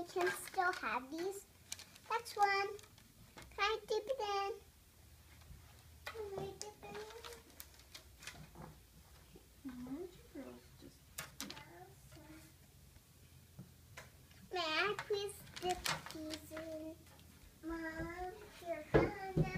we can still have these. That's one. Can I dip it in? Can I dip it in? Why don't you girls just... May I please dip these in? Mom, here, come on.